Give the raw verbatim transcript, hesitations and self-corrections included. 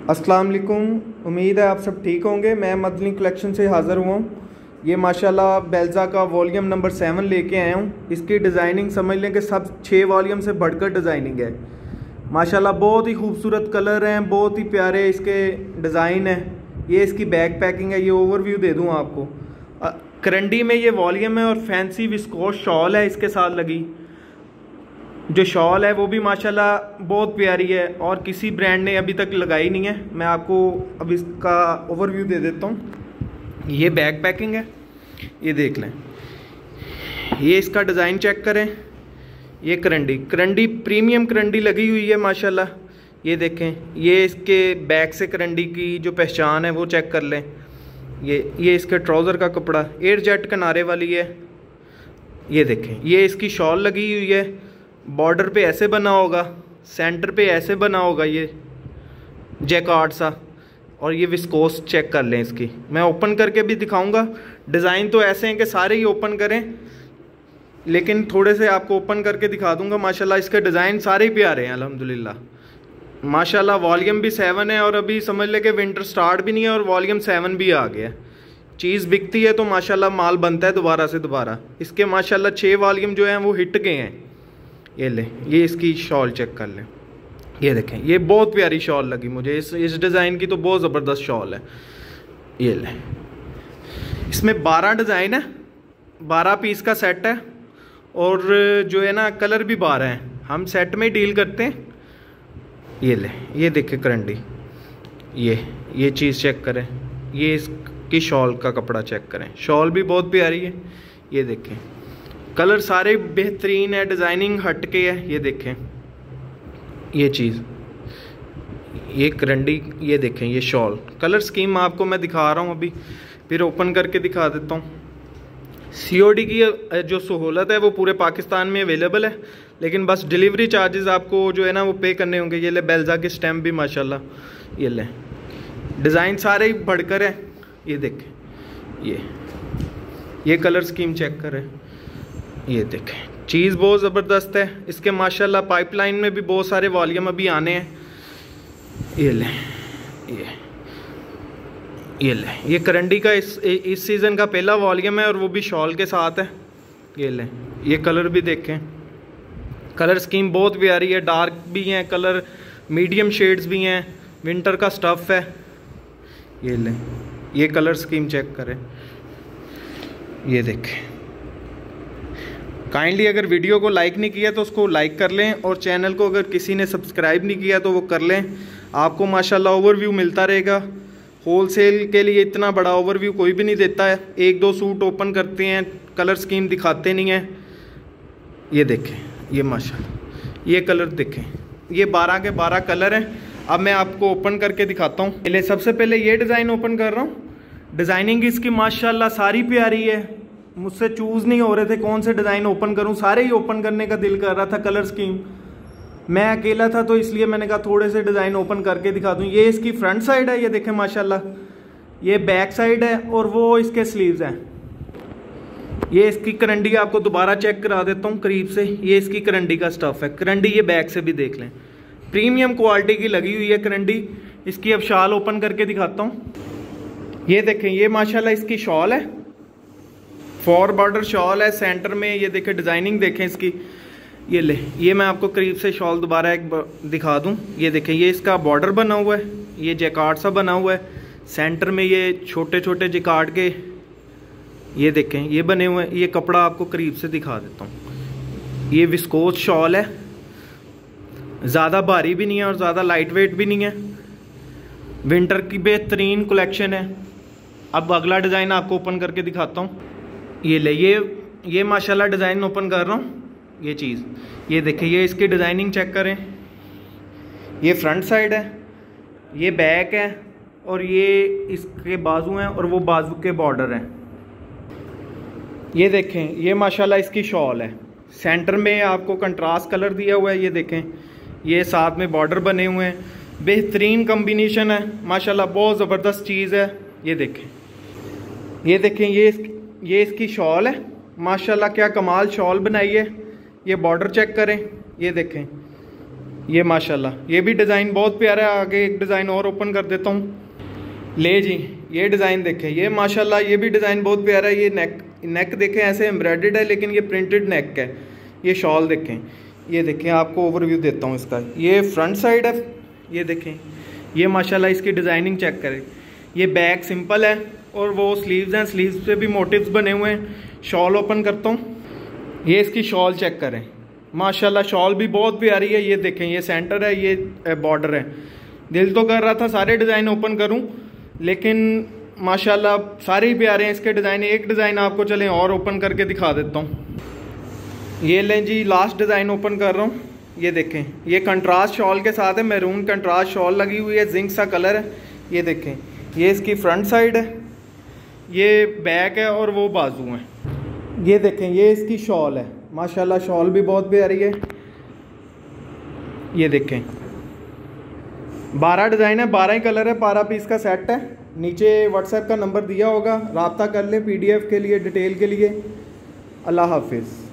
अस्सलाम वालेकुम। उम्मीद है आप सब ठीक होंगे। मैं मदनी कलेक्शन से हाज़िर हुआ हूँ। ये माशाल्लाह बेल्ज़ा का वॉल्यूम नंबर सेवन लेके आया हूँ। इसकी डिज़ाइनिंग समझ लें कि सब छः वॉल्यूम से बढ़कर डिज़ाइनिंग है। माशाल्लाह बहुत ही खूबसूरत कलर हैं, बहुत ही प्यारे इसके डिज़ाइन हैं। ये इसकी बैक पैकिंग है, ये ओवरव्यू दे दूँ आपको। करंडी में ये वॉल्यूम है और फैंसी विस्कोस शॉल है इसके साथ लगी। जो शॉल है वो भी माशाल्लाह बहुत प्यारी है और किसी ब्रांड ने अभी तक लगाई नहीं है। मैं आपको अब इसका ओवरव्यू दे देता हूँ। ये बैक पैकिंग है, ये देख लें। ये इसका डिज़ाइन चेक करें। ये करंडी करंडी प्रीमियम करंडी लगी हुई है माशाल्लाह। ये देखें, ये इसके बैक से करंडी की जो पहचान है वो चेक कर लें। ये ये इसके ट्राउज़र का कपड़ा एयर जेट किनारे वाली है। ये देखें, ये इसकी शॉल लगी हुई है। बॉर्डर पे ऐसे बना होगा, सेंटर पे ऐसे बना होगा ये जैकार्ड सा। और ये विस्कोस चेक कर लें इसकी। मैं ओपन करके भी दिखाऊंगा। डिज़ाइन तो ऐसे हैं कि सारे ही ओपन करें, लेकिन थोड़े से आपको ओपन करके दिखा दूंगा। माशाल्लाह इसके डिज़ाइन सारे ही प्यारे हैं अल्हम्दुलिल्लाह। माशाल्लाह वॉल्यूम भी सेवन है और अभी समझ ले कि विंटर स्टार्ट भी नहीं है और वॉल्यूम सेवन भी आ गया। चीज़ बिकती है तो माशाल्लाह माल बनता है दोबारा से दोबारा। इसके माशाल्लाह छः वॉल्यूम जो हैं वो हिट गए हैं। ये ले, ये इसकी शॉल चेक कर लें। ये देखें, ये बहुत प्यारी शॉल लगी मुझे। इस इस डिज़ाइन की तो बहुत ज़बरदस्त शॉल है। ये ले, इसमें बारह डिज़ाइन है, बारह पीस का सेट है और जो है ना कलर भी बारह हैं। हम सेट में डील करते हैं। ये ले, ये देखें करंडी। ये ये चीज़ चेक करें। ये इसकी शॉल का कपड़ा चेक करें। शॉल भी बहुत प्यारी है। ये देखें, कलर सारे बेहतरीन है, डिज़ाइनिंग हट के है। ये देखें, ये चीज़, ये करंडी, ये देखें, ये शॉल। कलर स्कीम आपको मैं दिखा रहा हूँ अभी, फिर ओपन करके दिखा देता हूँ। सीओडी की जो सहूलत है वो पूरे पाकिस्तान में अवेलेबल है, लेकिन बस डिलीवरी चार्जेस आपको जो है ना वो पे करने होंगे। ये ले बेल्ज़ा के स्टैम्प भी माशाल्लाह। ये ले, डिज़ाइन सारे ही बढ़कर है। ये देखें, ये ये कलर स्कीम चेक करें। ये देखें, चीज़ बहुत ज़बरदस्त है। इसके माशाल्लाह पाइपलाइन में भी बहुत सारे वॉल्यूम अभी आने हैं। ये ले, ये ये ले, ये करंडी का इस इस सीज़न का पहला वॉल्यूम है और वो भी शॉल के साथ है। ये ले, ये कलर भी देखें। कलर स्कीम बहुत प्यारी है। डार्क भी हैं कलर, मीडियम शेड्स भी हैं, विंटर का स्टफ़ है। ये ले, ये कलर स्कीम चेक करें। ये देखें। काइंडली अगर वीडियो को लाइक नहीं किया तो उसको लाइक कर लें और चैनल को अगर किसी ने सब्सक्राइब नहीं किया तो वो कर लें। आपको माशाल्लाह ओवरव्यू मिलता रहेगा। होलसेल के लिए इतना बड़ा ओवरव्यू कोई भी नहीं देता है। एक दो सूट ओपन करते हैं, कलर स्कीम दिखाते नहीं हैं। ये देखें, ये माशाल्लाह ये कलर देखें। ये बारह के बारह कलर हैं। अब मैं आपको ओपन करके दिखाता हूँ। पहले सबसे पहले ये डिज़ाइन ओपन कर रहा हूँ। डिज़ाइनिंग इसकी माशाल्लाह सारी प्यारी है। मुझसे चूज़ नहीं हो रहे थे कौन से डिज़ाइन ओपन करूं, सारे ही ओपन करने का दिल कर रहा था। कलर स्कीम, मैं अकेला था तो इसलिए मैंने कहा थोड़े से डिज़ाइन ओपन करके दिखा दूं। ये इसकी फ्रंट साइड है, ये देखें माशाल्लाह। ये बैक साइड है और वो इसके स्लीव्स हैं। ये इसकी करंडी आपको दोबारा चेक करा देता हूँ करीब से। ये इसकी करंडी का स्टफ़ है। करंडी ये बैक से भी देख लें, प्रीमियम क्वालिटी की लगी हुई है करंडी। इसकी अब शाल ओपन करके दिखाता हूँ। ये देखें, ये माशाल्लाह इसकी शॉल है, फोर बॉर्डर शॉल है सेंटर में। ये देखें, डिज़ाइनिंग देखें इसकी। ये ले, ये मैं आपको करीब से शॉल दोबारा एक दिखा दूं। ये देखें, ये इसका बॉर्डर बना हुआ है, ये जैकार्ड सा बना हुआ है। सेंटर में ये छोटे छोटे जैकार्ड के ये देखें ये बने हुए हैं। ये कपड़ा आपको करीब से दिखा देता हूँ। ये विस्कोस शॉल है, ज़्यादा भारी भी नहीं है और ज़्यादा लाइट वेट भी नहीं है। विंटर की बेहतरीन कलेक्शन है। अब अगला डिज़ाइन आपको ओपन करके दिखाता हूँ। ये ले, ये ये माशाल्लाह डिज़ाइन ओपन कर रहा हूँ। ये चीज़, ये देखें, ये इसकी डिज़ाइनिंग चेक करें। ये फ्रंट साइड है, ये बैक है और ये इसके बाजू हैं और वो बाजू के बॉर्डर हैं। ये देखें, ये माशाल्लाह इसकी शॉल है। सेंटर में आपको कंट्रास्ट कलर दिया हुआ है। ये देखें, ये साथ में बॉर्डर बने हुए हैं। बेहतरीन कम्बिनेशन है माशाल्लाह, बहुत ज़बरदस्त चीज़ है। ये देखें, ये देखें, ये ये इसकी शॉल है माशाल्लाह। क्या कमाल शॉल बनाई है। ये बॉर्डर चेक करें। ये देखें, ये माशाल्लाह ये भी डिज़ाइन बहुत प्यारा है। आगे एक डिज़ाइन और ओपन कर देता हूँ। ले जी, ये डिज़ाइन देखें, ये माशाल्लाह ये भी डिज़ाइन बहुत प्यारा है। ये नेक नेक देखें ऐसे एम्ब्रॉयडर्ड है, लेकिन ये प्रिंटेड नेक है। ये शॉल देखें, ये देखें, आपको ओवरव्यू देता हूँ इसका। ये फ्रंट साइड है, ये देखें, ये माशाल्लाह इसकी डिज़ाइनिंग चेक करें। ये बैक सिंपल है और वो स्लीव्स हैं, स्लीव्स पे भी मोटिव्स बने हुए हैं। शॉल ओपन करता हूँ, ये इसकी शॉल चेक करें, माशाल्लाह शॉल भी बहुत प्यारी है। ये देखें, ये सेंटर है, ये बॉर्डर है। दिल तो कर रहा था सारे डिज़ाइन ओपन करूं, लेकिन माशाल्लाह सारे ही प्यारे हैं इसके डिज़ाइन। एक डिज़ाइन आपको चलें और ओपन करके दिखा देता हूं। ये लें जी, लास्ट डिज़ाइन ओपन कर रहा हूं। ये देखें, ये कंट्रास्ट शॉल के साथ है, मैरून कंट्रास्ट शॉल लगी हुई है, जिंक सा कलर है। ये देखें, ये इसकी फ्रंट साइड है, ये बैक है और वो बाजू हैं। ये देखें, ये इसकी शॉल है, माशाल्लाह शॉल भी बहुत प्यारी है। ये देखें, बारह डिज़ाइन है, बारह ही कलर है, बारह पीस का सेट है। नीचे व्हाट्सएप का नंबर दिया होगा, राब्ता कर लें पीडीएफ के लिए, डिटेल के लिए। अल्लाह हाफिज़।